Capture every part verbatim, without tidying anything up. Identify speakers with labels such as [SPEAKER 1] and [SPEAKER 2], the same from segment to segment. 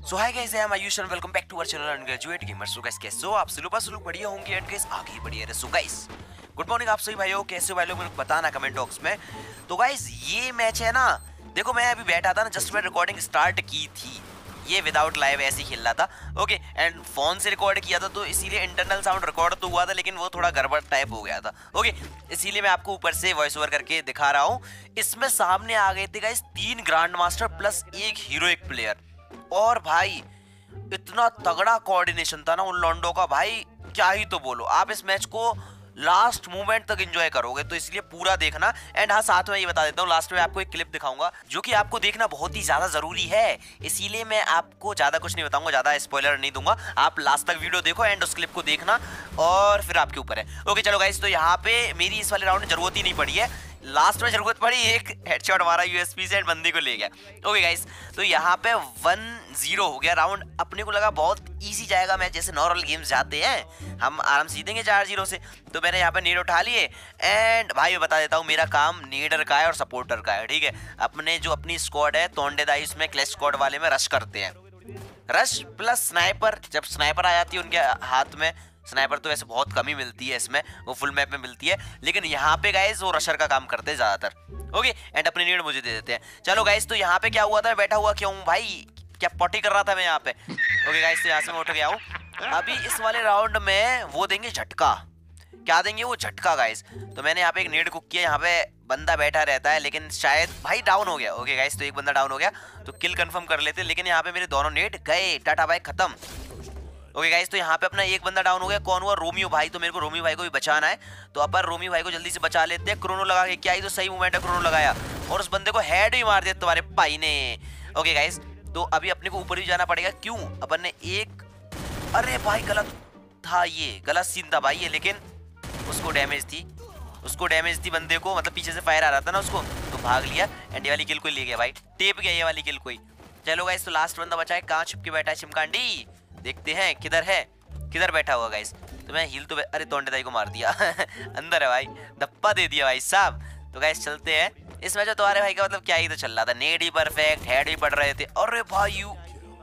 [SPEAKER 1] So hi guys, I am Ayush and welcome back to our channel undergraduate gamers. So guys कैसे हो आप सभी? बस लोग बढ़िया होंगे एंड गाइस आगे ही बढ़िया रहे। सो गाइस गुड मॉर्निंग आप सभी भाइयों, कैसे हो भाई लोग? मेरे को बताना कमेंट बॉक्स में। तो गाइस ये मैच है ना, देखो मैं अभी बैठा था ना, जस्ट मैं रिकॉर्डिंग स्टार्ट की थी, ये विदाउट लाइव ऐसे ही खेल रहा था। ओके एंड फोन से रिकॉर्ड किया था तो इसीलिए इंटरनल साउंड रिकॉर्ड तो हुआ था, लेकिन वो थोड़ा गड़बड़ टाइप हो गया था। ओके इसीलिए मैं आपको ऊपर से वॉइस ओवर करके दिखा रहा हूँ। इसमें सामने आ गए थे गाइस तीन ग्रैंड मास्टर प्लस एक हीरोइक प्लेयर, और भाई इतना तगड़ा कोऑर्डिनेशन था ना उन लॉन्डो का, भाई क्या ही तो बोलो। आप इस मैच को लास्ट मोमेंट तक एंजॉय करोगे, तो इसलिए पूरा देखना। एंड हाँ, साथ में ये बता देता हूँ, लास्ट में आपको एक क्लिप दिखाऊंगा जो कि आपको देखना बहुत ही ज्यादा जरूरी है, इसीलिए मैं आपको ज्यादा कुछ नहीं बताऊंगा, ज्यादा स्पॉइलर नहीं दूंगा। आप लास्ट तक वीडियो देखो एंड उस क्लिप को देखना और फिर आपके ऊपर है। ओके चलो गाइस, तो यहाँ पे मेरी इस वाले राउंड में जरूरत ही नहीं पड़ी है, लास्ट में जरूरत पड़ी, एक हेडशॉट मारा यूएसपी से एंड बंदे को ले गया। ओके गाइस, तो यहाँ पे वन जीरो हो गया राउंड। अपने को लगा बहुत इजी जाएगा मैच, जैसे नॉर्मल गेम्स जाते हैं हम आराम से जीतेंगे चार जीरो से। तो मैंने यहाँ पे नेड उठा लिए एंड भाई मैं बता देता हूँ, मेरा काम नेडर का है और सपोर्टर का है, ठीक है। अपने जो अपनी स्क्वाड है तोंडेदाई, उसमें क्लैश स्क्वाड वाले में रश करते हैं, रश प्लस स्नाइपर। जब स्नाइपर आ जाती है उनके हाथ में, स्नाइपर तो वैसे बहुत कम ही मिलती है इसमें, वो फुल मैप में मिलती है, लेकिन यहाँ पे गाइस वो रशर का काम करते हैं ज्यादातर। ओके एंड अपनी नीड मुझे दे देते हैं। चलो गाइस, तो यहाँ पे क्या हुआ था, मैं बैठा हुआ क्यों भाई, क्या पॉटी कर रहा था मैं यहाँ पे। ओके गाइस, तो यहाँ से मैं उठ गया हूँ। अभी इस वाले राउंड में वो देंगे झटका, क्या देंगे वो झटका गाइस। तो मैंने यहाँ पे एक नेड कुक किया, यहाँ पे बंदा बैठा रहता है लेकिन शायद भाई डाउन हो गया। ओके गाइस, तो एक बंदा डाउन हो गया, तो किल कंफर्म कर लेते, लेकिन यहाँ पे मेरे दोनों नेड गए, टाटा भाई खत्म। ओके गाइस, तो यहाँ पे अपना एक बंदा डाउन हो गया, कौन हुआ? रोमियो भाई। तो मेरे को रोमियो भाई को भी बचाना है, तो अपन रोमियो भाई को जल्दी से बचा लेते हैं। क्रोनो लगा के, क्या ही तो सही मूवमेंट है, क्रोनो लगाया और उस बंदे को हेड ही मार दिया तुम्हारे भाई ने। ओके गाइस, तो अभी अपने को ऊपर भी जाना पड़ेगा, क्यों? अपन ने एक, अरे भाई गलत था, ये गलत सीन था भाई ये, लेकिन उसको डैमेज थी, उसको डैमेज थी बंदे को, मतलब पीछे से फायर आ रहा था ना उसको, तो भाग लिया एंड ये वाली किल को ले गया भाई, टेप गया ये वाली किल को ही। चलो गाइस, तो लास्ट बंदा बचा है, कहाँ छुप के बैठा है चिमकांडी, देखते हैं किधर है, किधर बैठा हुआ गाइस। तो मैं हील तो, अरे तोंडेदाई को मार दिया अंदर है भाई, धप्पा दे दिया भाई साहब। तो गाइस चलते हैं इस मैच में। तुम्हारे भाई का मतलब क्या ही तो चल रहा था, नेड ही परफेक्ट, हेड भी पड़ रहे थे। अरे भाई यू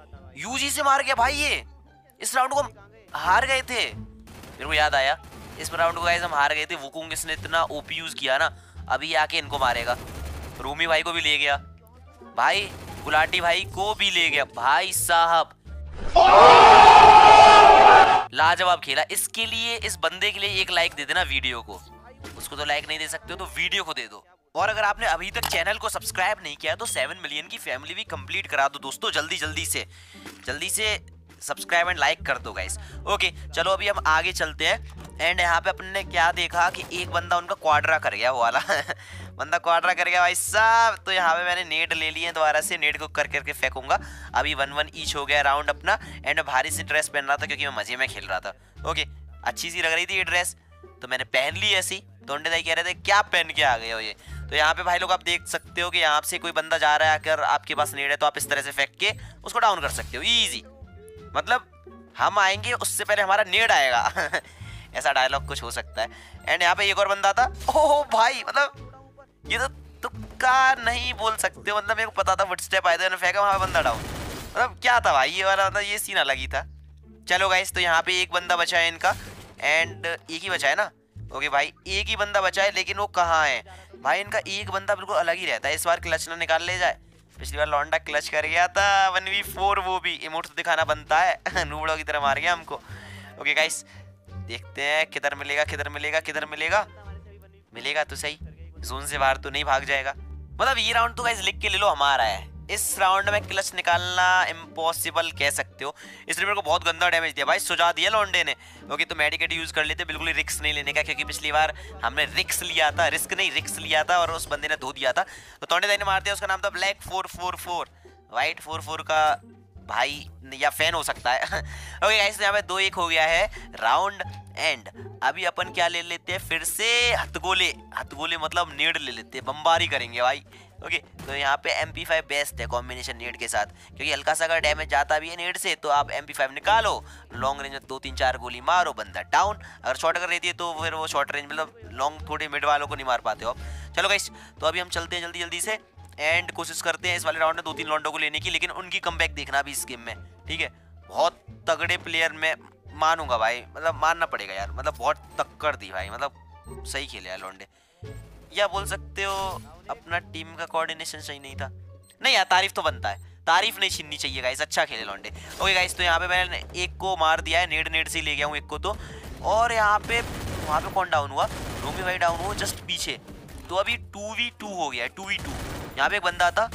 [SPEAKER 1] यूजी से मार गया भाई, ये इस राउंड को हार गए थे। मेरे को याद आया, इस राउंड को गाइस हम हार गए थे, वुकुंग इसने इतना ओपी यूज किया ना, अभी आके इनको मारेगा। रूमी भाई को भी ले गया भाई, गुलाटी भाई को भी ले गया भाई साहब, लाजवाब खेला। इसके लिए, इस बंदे के लिए एक लाइक दे देना वीडियो को, उसको तो लाइक नहीं दे सकते हो तो वीडियो को दे दो। और अगर आपने अभी तक चैनल को सब्सक्राइब नहीं किया तो सेवन मिलियन की फैमिली भी कंप्लीट करा दो दोस्तों, जल्दी जल्दी से जल्दी से सब्सक्राइब एंड लाइक कर दो गाइस। ओके चलो अभी हम आगे चलते हैं। एंड यहाँ पे अपने ने क्या देखा कि एक बंदा उनका क्वाड्रा कर गया, वो वाला बंदा क्वाड्रा कर गया भाई साहब। तो यहाँ पे मैंने नेड ले लिए, दोबारा से नेड को कर करके फेंकूंगा। अभी वन वन ईच हो गया राउंड अपना। एंड भारी सी ड्रेस पहन रहा था क्योंकि मैं मजे में खेल रहा था। ओके अच्छी सी लग रही थी ये ड्रेस, तो मैंने पहन ली ऐसी। तोंडेदाई कह रहे थे क्या पहन के आ गए हो ये। तो यहाँ पे भाई लोग आप देख सकते हो कि यहाँ से कोई बंदा जा रहा है, अगर आपके पास नेड है तो आप इस तरह से फेंक के उसको डाउन कर सकते हो इजी, मतलब हम आएंगे उससे पहले हमारा नेड आएगा ऐसा डायलॉग कुछ हो सकता है। एंड यहाँ पे एक और बंदा था, ओह भाई मतलब ये तो तुक्का नहीं बोल सकते, मतलब मेरे को पता था फुटस्टेप आए थे, फेंका वहाँ बंदा डाउन, मतलब क्या था भाई ये वाला, मतलब ये सीन अलग ही था। चलो गाइस, तो यहाँ पे एक बंदा बचा है इनका, एंड एक ही बचा है ना। ओके भाई एक ही बंदा बचा है, लेकिन वो कहाँ है भाई? इनका एक बंदा बिल्कुल अलग ही रहता है, इस बार क्लच ना निकाल ले जाए। पिछली बार लौंडा क्लच कर गया था वन वी फोर, वो भी इमोट तो दिखाना बनता है नूबड़ों की तरह मार गया हमको। ओके गाइस देखते हैं किधर मिलेगा, किधर मिलेगा, किधर मिलेगा, मिलेगा तो सही, जोन से बाहर तो नहीं भाग जाएगा। मतलब ये राउंड तो गाइस लिख के ले लो हमारा है, इस राउंड में क्लच निकालना इम्पॉसिबल कह सकते हो। इसलिए मेरे को बहुत गंदा डैमेज दिया भाई, सुझा दिया लौंडे ने। ओके तो मेडिकेट यूज कर लेते, बिल्कुल ही रिस्क नहीं लेने का, क्योंकि पिछली बार हमने रिस्क लिया था, रिस्क नहीं रिस्क लिया था और उस बंदे ने धो दिया था। तो तोंडेदाई ने मार दिया, उसका नाम था black four four four, white four four का भाई या फैन हो सकता है ओके गाइस, यहाँ पे दो एक हो गया है राउंड। एंड अभी अपन क्या ले लेते हैं, फिर से हथगोले, हथगोले मतलब नेड ले लेते हैं, बमबारी करेंगे भाई। ओके तो यहाँ पे एम पी फाइव बेस्ट है कॉम्बिनेशन नेड के साथ, क्योंकि हल्का सा अगर डैमेज जाता भी है नेड से तो आप एम पी फाइव निकालो, लॉन्ग रेंज में दो तीन चार गोली मारो, बंदा डाउन। अगर शॉर्ट अगर रहती है तो फिर वो शॉर्ट रेंज मतलब लॉन्ग थोड़े मिड वालों को नहीं मार पाते हो आप। चलो गाइस, तो अभी हम चलते हैं जल्दी जल्दी से एंड कोशिश करते हैं इस वाले राउंड में दो तीन लॉन्डो को लेने की, लेकिन उनकी कमबैक देखना भी इस गेम में, ठीक है, बहुत तगड़े प्लेयर मैं मानूंगा भाई, मतलब मानना पड़ेगा यार, मतलब बहुत टक्कर दी भाई, मतलब सही खेले यार लौंडे। या बोल सकते हो अपना टीम का कोऑर्डिनेशन सही नहीं था। नहीं यार, तारीफ तो बनता है, तारीफ नहीं छीननी चाहिए गाइस, अच्छा खेले लौंडे। ओके गाइस, तो यहाँ पे मैंने एक को मार दिया है, नेड नेड से ले गया हूँ एक को तो। और यहाँ पे वहाँ पे कौन डाउन हुआ? रोमी भाई डाउन हुआ जस्ट पीछे। तो अभी टू वी टू हो गया है, टू वी टू। यहाँ पे एक बंदा था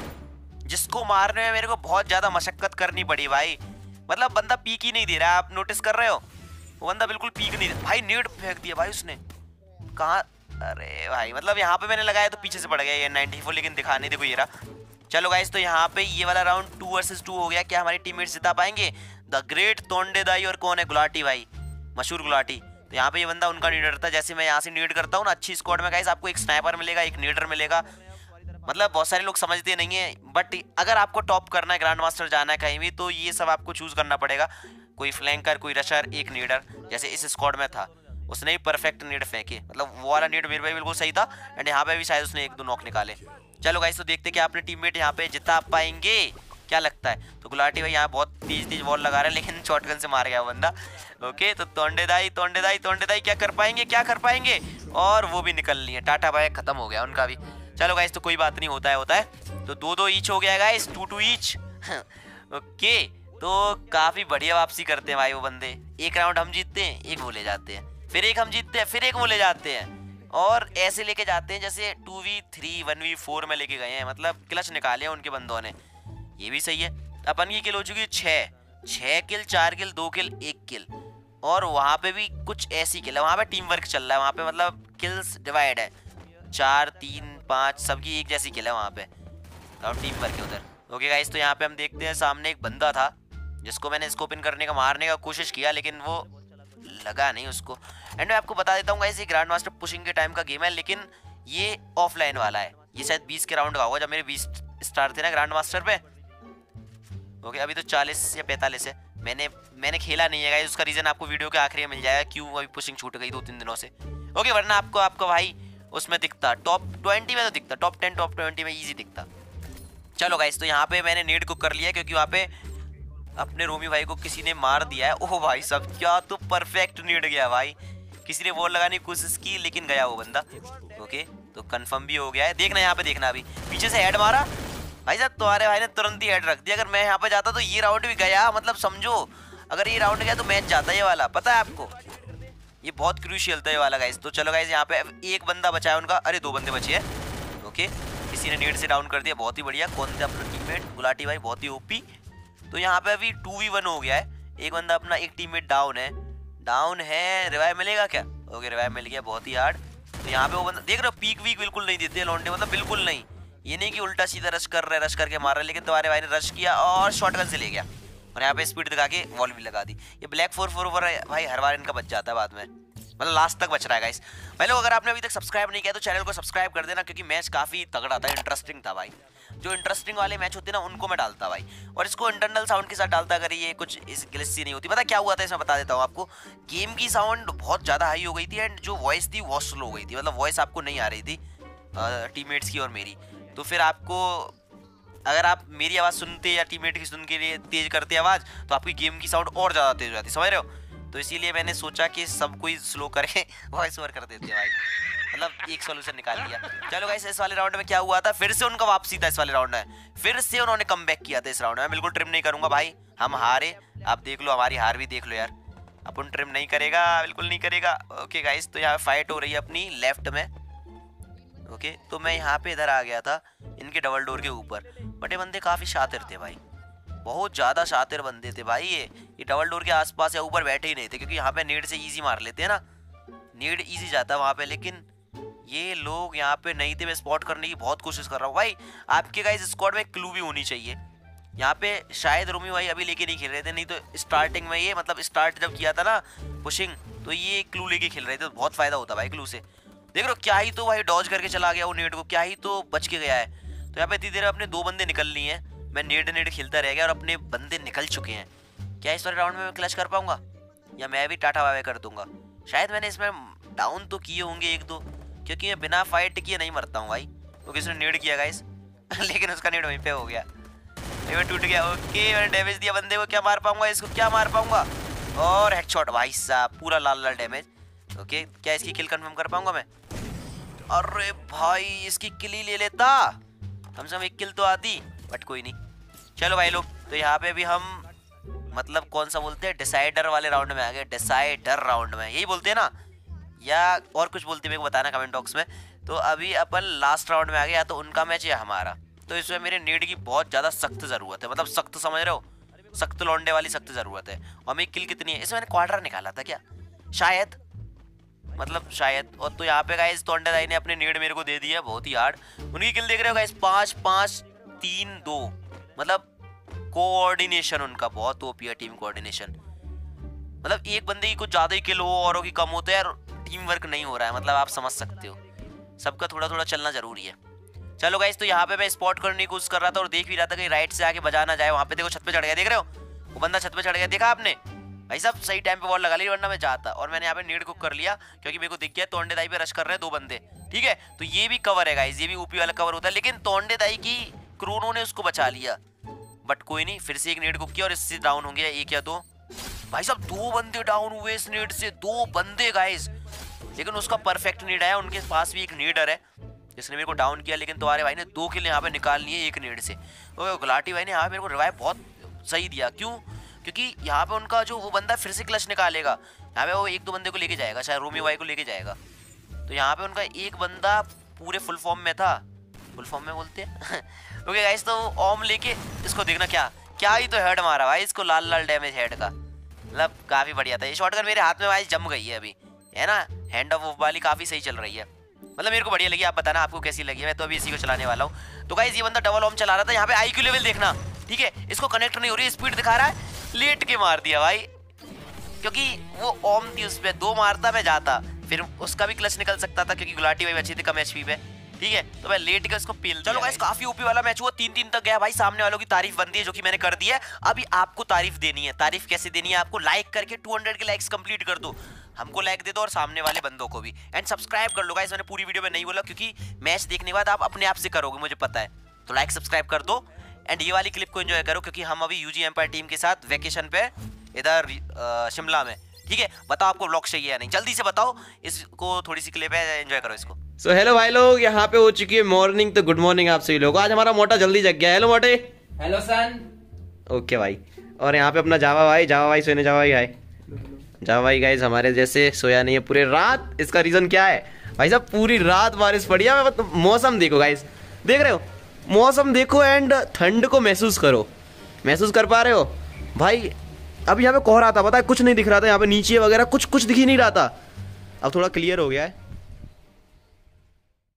[SPEAKER 1] जिसको मारने में मेरे को बहुत ज़्यादा मशक्कत करनी पड़ी भाई, मतलब बंदा पीक ही नहीं दे रहा है, आप नोटिस कर रहे हो, वो बंदा बिल्कुल पीक नहीं दे भाई। नेड फेंक दिया भाई उसने, कहाँ? अरे भाई, मतलब यहाँ पे मैंने लगाया तो पीछे से पड़ गया ये नाइन्टी फोर, लेकिन दिखाने देखो ये रहा। चलो गाइस, तो यहाँ पे ये वाला राउंड टू वर्सेस टू हो गया। क्या हमारी टीममेट्स जिता पाएंगे? द ग्रेट तोंडेदाई और कौन है? गुलाटी भाई, मशहूर गुलाटी। तो यहाँ पे ये बंदा उनका नीडर था। जैसे मैं यहाँ से नीड करता हूँ ना अच्छी स्क्वाड में गाइस, आपको एक स्नाइपर मिलेगा, एक नीडर मिलेगा। मतलब बहुत सारे लोग समझते नहीं है, बट अगर आपको टॉप करना है, ग्रैंड मास्टर जाना है कहीं भी, तो ये सब आपको चूज करना पड़ेगा। कोई फ्लैंकर, कोई रशर, एक नीडर। जैसे इस स्क्वाड में था, उसने भी परफेक्ट नीड फेंके, मतलब वो वाला नीड मेरे भाई बिल्कुल सही था। एंड यहाँ पे भी शायद उसने एक दो नॉक निकाले। चलो गाइस, तो देखते कि अपने टीममेट यहाँ पे जिता पाएंगे, क्या लगता है? तो गुलाटी भाई यहाँ बहुत तेज तेज बॉल लगा रहे हैं, लेकिन शॉटगन से मार गया वो बंदा। ओके, तो तोंडेदाई तोंडेदाई तोंडेदाई क्या कर पाएंगे, क्या कर पाएंगे? और वो भी निकल ली है, टाटा भाई खत्म हो गया उनका भी। चलो गाइस, तो कोई बात नहीं, होता है होता है। तो दो दो ईच हो गया guys, two two each. Okay, तो काफी बढ़िया वापसी करते हैं भाई वो बंदे। एक राउंड हम जीतते हैं, एक वो ले जाते हैं, फिर एक हम जीतते हैं, फिर एक वो ले जाते हैं, और ऐसे लेके जाते हैं जैसे two V three one V four में लेके गए हैं। मतलब क्लच निकाले हैं उनके बंदों ने, ये भी सही है। अपन की किल हो चुकी है छः, छः किल, चार किल, दो किल, एक किल। और वहाँ पे भी कुछ ऐसी किल है, वहाँ पे टीम वर्क चल रहा है, वहाँ पे मतलब किल्स डिवाइड है, चार तीन पाँच सबकी एक जैसी किल है वहाँ पे, और टीम वर्क है उधर। ओके गाइस, तो यहाँ पे हम देखते हैं सामने एक बंदा था जिसको मैंने स्कोप इन करने का, मारने का कोशिश किया, लेकिन वो लगा नहीं उसको। एंड मैं आपको बता देता हूँ गाइस, ये ग्रैंड मास्टर पुशिंग के टाइम का गेम है, लेकिन ये ऑफलाइन वाला है। ये शायद बीस के राउंड का होगा, जब मेरे बीस स्टार थे ना ग्रैंड मास्टर पे। ओके, अभी तो चालीस या पैंतालीस है। मैंने मैंने खेला नहीं है गाइस, उसका रीजन आपको वीडियो के आखिरी में मिल जाएगा, क्यों अभी पुशिंग छूट गई दो तीन दिनों से। ओके, वरना आपको आपका भाई उसमें दिखता, टॉप ट्वेंटी में तो दिखता, टॉप टेन टॉप ट्वेंटी में ईजी दिखता। चलो गाइस, तो यहाँ पे मैंने नीड को कर लिया, क्योंकि वहाँ पे अपने रोमी भाई को किसी ने मार दिया है। ओह भाई सब, क्या तो परफेक्ट नीड गया भाई, किसी ने वॉल लगाने की कोशिश की लेकिन गया वो बंदा। ओके, तो कंफर्म भी हो गया है। देखना यहाँ पे, देखना अभी पीछे से हेड मारा भाई साहब, तुम्हारे भाई ने तुरंत ही हेड रख दिया। अगर मैं यहाँ पे जाता तो ये राउंड भी गया, मतलब समझो अगर ये राउंड गया तो मैच जाता है ये वाला, पता है आपको, ये बहुत क्रूशियल था ये वाला गाइस। तो चलो गाइस, यहाँ पे एक बंदा बचा है उनका, अरे दो बंदे बचे हैं। ओके, किसी ने नीड से डाउन कर दिया, बहुत ही बढ़िया। कौन थे अपना टीममेट? गुलाटी भाई, बहुत ही ओपी। तो यहाँ पे अभी टू वी वन हो गया है, एक बंदा अपना, एक टीममेट डाउन है, डाउन है। रिवाइव मिलेगा क्या? ओके, रिवाइव मिल गया, बहुत ही हार्ड। तो यहाँ पे वो बंदा देख रहे हो, पीक वीक बिल्कुल नहीं देते लौंडे, मतलब बिल्कुल नहीं। ये नहीं कि उल्टा सीधा रश कर रहे, रश करके मार रहे, लेकिन तुम्हारे भाई ने रश किया और शॉटगन से ले गया, और यहाँ पे स्पीड दिखा के वॉल भी लगा दी। ये ब्लैक फोर फोर ओवर भाई हर बार इनका बच जाता है बाद में, मतलब लास्ट तक बच रहा है गाइस। भाई लोग, अगर आपने अभी तक सब्सक्राइब नहीं किया तो चैनल को सब्सक्राइब कर देना, क्योंकि मैच काफी तगड़ा था, इंटरेस्टिंग था भाई। जो इंटरेस्टिंग वाले मैच होते ना उनको मैं डालता भाई, और इसको इंटरनल साउंड के साथ डालता, अगर ये कुछ इस ग्लिच सी नहीं होती। पता क्या हुआ था इसमें, बता देता हूँ आपको। गेम की साउंड बहुत ज़्यादा हाई हो गई थी, एंड जो वॉइस थी बहुत स्लो हो गई थी, मतलब वॉइस आपको नहीं आ रही थी टीममेट्स की और मेरी। तो फिर आपको, अगर आप मेरी आवाज़ सुनते या टीममेट की सुन के लिए तेज़ करते आवाज़, तो आपकी गेम की साउंड और ज़्यादा तेज़ हो जाती, समझ रहे हो। तो इसीलिए मैंने सोचा कि सब कोई स्लो करे, वॉइस ओवर कर देते हैं भाई, मतलब एक सॉल्यूशन निकाल लिया। चलो गाइस, इस वाले राउंड में क्या हुआ था, फिर से उनका वापसी था इस वाले राउंड में, फिर से उन्होंने कमबैक किया था इस राउंड में। बिल्कुल ट्रिम नहीं करूंगा भाई, हम हारे, आप देख लो, हमारी हार भी देख लो यार, अपन ट्रिम नहीं करेगा, बिल्कुल नहीं करेगा। ओके गाइस, तो यहाँ फाइट हो रही है अपनी लेफ्ट में। ओके, तो मैं यहाँ पे इधर आ गया था इनके डबल डोर के ऊपर, बट ये बंदे काफ़ी शातिर थे भाई, बहुत ज़्यादा शातिर बंदे थे भाई। ये ये डबल डोर के आसपास या ऊपर बैठे ही नहीं थे, क्योंकि यहाँ पे नीड से इजी मार लेते हैं ना, नीड इजी जाता है वहाँ पे, लेकिन ये लोग यहाँ पे नहीं थे। मैं स्पॉट करने की बहुत कोशिश कर रहा हूँ भाई। आपके गाइस स्क्वाड में क्लू भी होनी चाहिए। यहाँ पे शायद रोमी भाई अभी लेके नहीं खेल रहे थे, नहीं तो स्टार्टिंग में ये, मतलब स्टार्ट जब किया था ना पुशिंग, तो ये क्लू लेके खेल रहे थे, तो बहुत फायदा होता भाई क्लू से। देख लो, क्या ही तो भाई डॉज करके चला गया वो नेट को, क्या ही तो बच के गया है। तो यहाँ पे इतनी देर अपने दो बंदे निकल लिए हैं, मैं नेट नेट खेलता रह गया और अपने बंदे निकल चुके हैं। क्या इस वाले राउंड में मैं क्लच कर पाऊंगा, या मैं भी टाटा बाय कर दूंगा? शायद मैंने इसमें डाउन तो किए होंगे एक दो, क्योंकि मैं बिना फाइट किए नहीं मरता हूँ भाई। तो किसी ने नेड किया गाइस, लेकिन उसका नेड वहीं पे हो गया। ये टूट गया। ओके मैंने डैमेज दिया बंदे को, क्या मार पाऊंगा इसको, क्या मार पाऊंगा, और हेडशॉट भाई साहब, पूरा लाल लाल डैमेज। ओके क्या इसकी किल कंफर्म कर पाऊंगा मैं? अरे भाई इसकी किल ही ले लेता, कम से कम एक किल तो आती, बट कोई नहीं। चलो भाई लोग, तो यहाँ पे भी हम मतलब कौन सा बोलते हैं, डिसाइडर वाले राउंड में आ गए। डिसाइडर राउंड में यही बोलते हैं ना, या और कुछ बोलते हैं मेरे को बताना कमेंट बॉक्स में। तो अभी अपन लास्ट राउंड में आ गए, या तो उनका मैच या हमारा। तो इसमें मेरे नीड की बहुत ज़्यादा सख्त ज़रूरत है, मतलब सख्त समझ रहे हो, सख्त लौंडे वाली सख्त ज़रूरत है। और मेरी किल कितनी है इसमें? मैंने क्वार्टर निकाला था क्या शायद, मतलब शायद। और तो यहाँ पे गाइस तोंडे दाई ने अपने नीड मेरे को दे दिया, बहुत ही हार्ड। उनकी किल देख रहे हो गाइस, पाँच पाँच तीन दो, मतलब कोऑर्डिनेशन उनका बहुत ओपी है, टीम कोऑर्डिनेशन। मतलब एक बंदे की कुछ ज़्यादा ही किल हो औरों की कम होते हैं यार, टीम वर्क नहीं हो रहा है, मतलब आप समझ सकते हो, सबका थोड़ा थोड़ा चलना जरूरी है। चलो गाइस, तो यहाँ पे मैं स्पॉट करने की कोशिश कर रहा था और देख भी रहा था कि राइट से आके बजा ना जाए। वहाँ पे देखो छत पे चढ़ गया, देख रहे हो वो बंदा छत पे चढ़ गया, देखा आपने? भाई साहब सही टाइम पे बॉल लगा ली, वरना मैं जाता। और मैंने यहाँ पे नीड कुक कर लिया क्योंकि मेरे को दिख गया तोंडे दाई पे रश कर रहे हैं दो बंदे, ठीक है। तो ये भी कवर है गाइस, ये भी ओपी वाला कवर होता है, लेकिन तोंडे दाई की क्रोनो ने उसको बचा लिया। बट कोई नहीं, फिर से एक नीड कुक किया और इससे डाउन हो गया एक या दो। भाई साहब दो बंदे डाउन हुए इस नीड से, दो बंदे गाइस, लेकिन उसका परफेक्ट नीड आया। उनके पास भी एक नीडर है जिसने मेरे को डाउन किया, लेकिन तुम्हारे भाई ने दो किल यहाँ पे निकाल लिए एक नीड से। तो गुलाटी भाई ने यहाँ मेरे को रिवाइव बहुत सही दिया। क्यों? क्योंकि यहाँ पे उनका जो वो बंदा फिर से क्लच निकालेगा, यहाँ पे वो एक दो बंदे को लेके जाएगा, शायद रोमी भाई को लेके जाएगा। तो यहाँ पे उनका एक बंदा पूरे फुल फॉर्म में था, फुल फॉर्म में बोलते हैं ओके गाइस, तो ओम लेके इसको देखना, क्या क्या ही तो हेड मारा भाई इसको, लाल लाल डैमेज हेड का, मतलब काफी बढ़िया था। ये शॉटगन मेरे हाथ में भाई जम गई है अभी, है ना, हैंड ऑफ वाली काफी सही चल रही है, मतलब मेरे को बढ़िया लगी। आप बताना आपको कैसी लगी है, मैं तो अभी इसी को चलाने वाला हूँ। तो गाइस ये बंदा डबल ओम चला रहा था, यहाँ पे आईक्यू लेवल देखना, ठीक है, इसको कनेक्ट नहीं हो रही है, स्पीड दिखा रहा है, लेट के मार दिया भाई, क्योंकि वो ओम थी उस पर, दो मारता मैं जाता, फिर उसका भी क्लच निकल सकता था क्योंकि गुलाटी भाई अच्छी थी कम एचपी पे, ठीक है। तो मैं लेट के उसको पील। चलो गाइस काफी ओपी वाला मैच हुआ, तीन तीन तक गया भाई, सामने वालों की तारीफ बनती है जो कि मैंने कर दी है। अभी आपको तारीफ देनी है, तारीफ कैसे देनी है आपको? लाइक करके दो सौ के लाइक्स कंप्लीट कर दो, हमको लाइक दे दो और सामने वाले बंदों को भी, एंड सब्सक्राइब कर लो गाइस। मैंने पूरी वीडियो में नहीं बोला क्योंकि मैच देखने के बाद आप अपने आप से करोगे, मुझे पता है। तो लाइक सब्सक्राइब कर दो एंड ये वाली क्लिप को एंजॉय करो क्योंकि हम अभी यूजी एम्पायर टीम के साथ वेकेशन पे इधर शिमला में, ठीक है। बताओ आपको व्लॉग चाहिए या नहीं, जल्दी से बताओ, इसको थोड़ी सी क्लिप है, एंजॉय करो इसको।
[SPEAKER 2] सो हेलो भाई लोग, यहाँ पे हो चुकी है मॉर्निंग, तो गुड मॉर्निंग आप सभी लोग। आज हमारा मोटा जल्दी जग गया। हेलो मोटे।
[SPEAKER 3] हेलो सन।
[SPEAKER 2] ओके भाई, और यहाँ पे अपना जावा भाई, जावा भाई सोने, जावा भाई आए, जावा भाई गाइस हमारे जैसे सोया नहीं है पूरे रात। इसका रीजन क्या है भाई साहब? पूरी रात बारिश पड़ी है। मतलब मौसम देखो गाइस, देख रहे हो मौसम देखो, एंड ठंड को महसूस करो, महसूस कर पा रहे हो भाई? अब यहाँ पे कोहरा था, पता है कुछ नहीं दिख रहा था यहाँ पे, नीचे वगैरह कुछ कुछ दिख ही नहीं रहा था। अब थोड़ा क्लियर हो गया है।